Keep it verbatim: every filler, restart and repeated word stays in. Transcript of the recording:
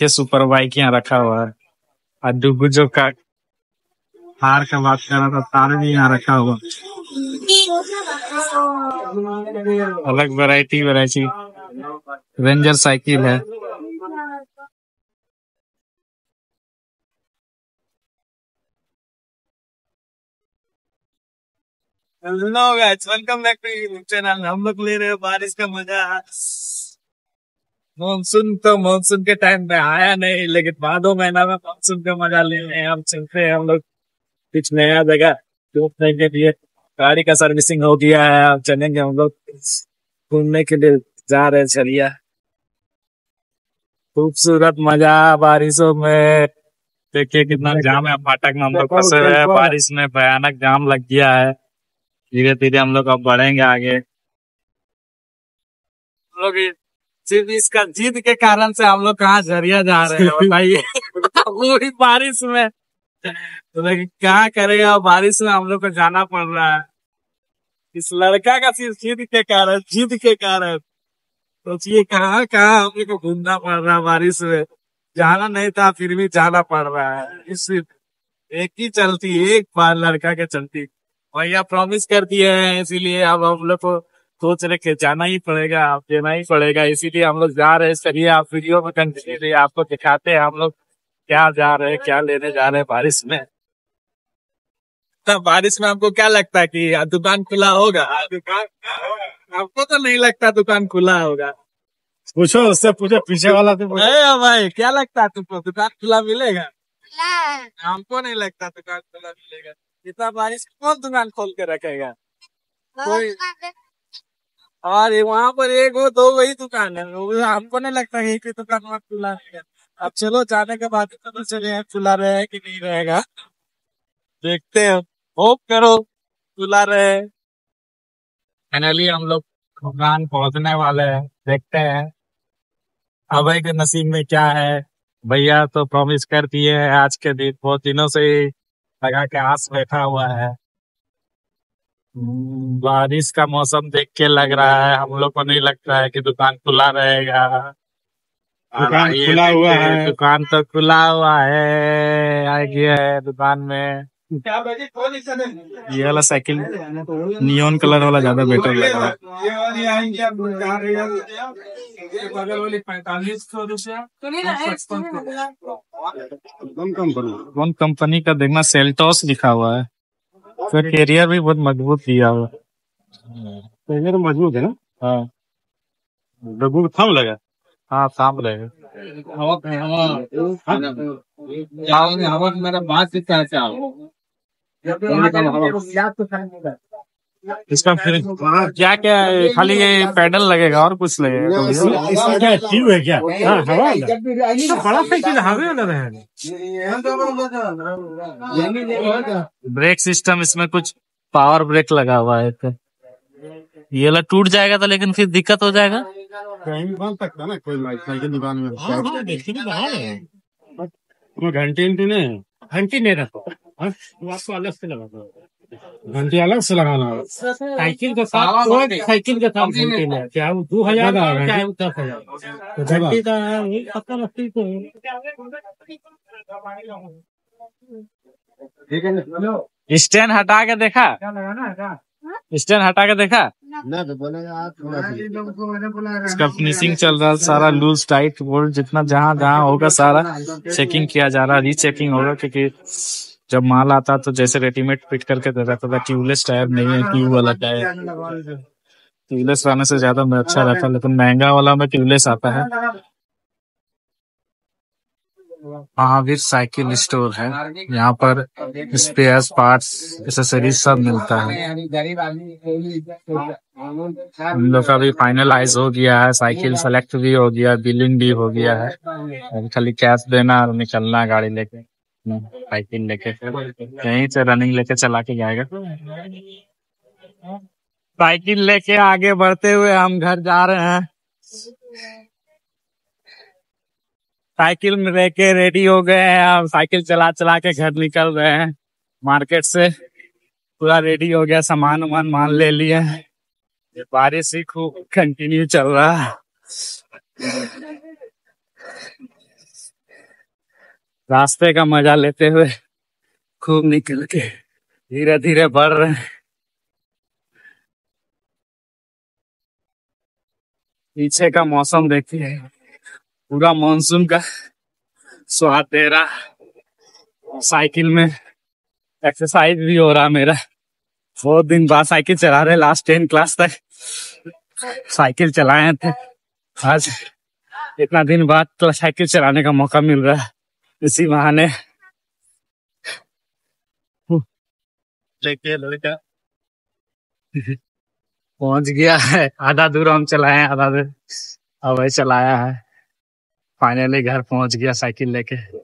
देखिए super bike यहाँ रखा हुआ है। और डुगु जो का हार का बात कर रहा था, तार भी यहाँ रखा हुआ। अलग वैरायटी वैरायटी रेंजर साइकिल है। Hello guys, welcome back to YouTube channel. हम लोग ले रहे हैं बारिश का मजा। मानसून तो मानसून के टाइम पे आया नहीं, लेकिन बादो महीना में मानसून का मजा ले रहे हैं। हम चलते हैं हम लोग कुछ नया जगह घूमने के लिए। गाड़ी का सर्विसिंग हो गया है, अब चलेंगे हम लोग घूमने के लिए जा रहे हैं। चलिए, खूबसूरत मजा बारिशों में। देखिए कितना जाम है। फाटक में हम लोग फंसे हुए हैं, बारिश में भयानक जाम लग गया है। धीरे धीरे हम लोग अब बढ़ेंगे आगे। हम लोग सिर्फ इसका जिद के कारण से हम लोग कहाँ झरिया जा रहे हैं बताइए। पूरी बारिश में, तो लेकिन क्या करेगा, बारिश में हम लोग को जाना पड़ रहा है इस लड़का का सिर्फ जिद के कारण जिद के कारण सोचिए कहाँ कहाँ हम लोग को घूमना पड़ रहा है। बारिश में जाना नहीं था, फिर भी जाना पड़ रहा है। इस एक ही चलती, एक बार लड़का के चलती भैया प्रॉमिस कर दिए हैं, इसीलिए अब हम लोग को सोच रहे के जाना ही पड़ेगा, आप देना ही पड़ेगा, इसीलिए हम लोग जा रहे हैं। चलिए आप वीडियो में कंटिन्यू आपको दिखाते हैं हम लोग क्या जा रहे हैं, क्या लेने जा रहे हैं बारिश में। तब बारिश में हमको क्या लगता है कि दुकान खुला होगा? दुकान हमको तो नहीं लगता दुकान खुला होगा। पूछो उससे, पूछो पीछे वाला से पूछो। भाई क्या लगता है तुमको, दुकान खुला मिलेगा? हमको नहीं लगता दुकान खुला मिलेगा। इतना बारिश कौन दुकान खोल के रखेगा कोई? और वहाँ पर एक हो दो वही दुकान है, हमको नहीं लगता यही की दुकान वहाँ खुला रहेगा। अब चलो जाने के बाद पता चले खुला रहे कि नहीं रहेगा, देखते हैं। होप करो खुला रहे। फाइनली हम लोग दुकान पहुंचने वाले हैं, देखते हैं अभय के नसीब में क्या है। भैया तो प्रॉमिस कर दिए है, आज के दिन बहुत दिनों से लगा के आस बैठा हुआ है। बारिश का मौसम देख के लग रहा है, हम लोग को नहीं लगता है कि दुकान खुला रहेगा। दुकान खुला हुआ है, दुकान तो खुला हुआ है। आ गया है दुकान में। ये वाला साइकिल नियॉन कलर वाला ज्यादा बेटर लग रहा है। कौन कंपनी का देखना, सेल्टॉस लिखा हुआ है। फिर कैरियर भी बहुत मजबूत दिया हुआ। कैरियर मजबूत है ना? हाँ, डब्बू थाम लगा। हाँ थाम लगा। मेरा बात इसका फिर क्या क्या खाली ये पैडल लगेगा और कुछ लगेगा? तो इसका क्या ट्यूब है क्या? हाँ, हवा तो बड़ा साइकिल हवा वाला रहेगा। ब्रेक सिस्टम इसमें कुछ पावर ब्रेक लगा हुआ है। ये वाला टूट जाएगा तो लेकिन फिर दिक्कत हो जाएगा। कहीं भी बन सकता ना कोई साइकिल दुकान में। घंटी घंटी नहीं, घंटी नहीं रखो, आपको अलग से लगा, घंटी अलग से लगाना है। साइकिल के साथ साइकिल के साथ घंटी ले, चाहे वो दो हजार चाहे वो दस हजार घंटी का सत्तर अस्सी को। स्टैंड हटा के देखा, क्या लगाना है क्या? स्टैंड हटा के देखा ना, तो बोलेगा इसका फिनिशिंग चल रहा है। सारा लूज टाइट बोल्ट जितना जहाँ जहाँ होगा सारा चेकिंग किया जा रहा है, रीचेकिंग होगा। क्योंकि जब माल आता तो जैसे रेडीमेड फिट करके दे रहता था, ट्यूबलेस टायर नहीं है, ट्यूब वाला टायर। ट्यूबलेस आने से ज्यादा अच्छा रहता है, लेकिन महंगा वाला में ट्यूबलेस आता है। महावीर साइकिल स्टोर है, यहाँ पर स्पेयर पार्ट्स एक्सेसरीज सब मिलता है। हम लोग का भी फाइनलाइज हो गया है, साइकिल सेलेक्ट भी हो गया, बिलिंग भी हो गया है। अभी खाली कैश देना और निकलना गाड़ी लेके, साइकिल लेके यहीं से रनिंग लेके चला के जाएगा। साइकिल लेके आगे बढ़ते हुए हम घर जा रहे हैं। साइकिल में लेके रेडी हो गए हैं, अब साइकिल चला चला के घर निकल रहे हैं। मार्केट से पूरा रेडी हो गया, सामान वामान मान ले लिए। बारिश ही खूब कंटिन्यू चल रहा है। रास्ते का मजा लेते हुए खूब निकल के धीरे धीरे बढ़ रहे हैं। पीछे का मौसम देखिए, पूरा मानसून का स्वाद दे रहा। साइकिल में एक्सरसाइज भी हो रहा मेरा। बहुत दिन बाद साइकिल चला रहे, लास्ट टेन क्लास तक साइकिल चलाए थे। आज इतना दिन बाद तो साइकिल चलाने का मौका मिल रहा है, इसी बहाने। देखिए लड़का पहुंच गया है। आधा दूर हम चलाए हैं, आधा दूर अब चलाया है। फाइनली घर पहुंच गया साइकिल लेके।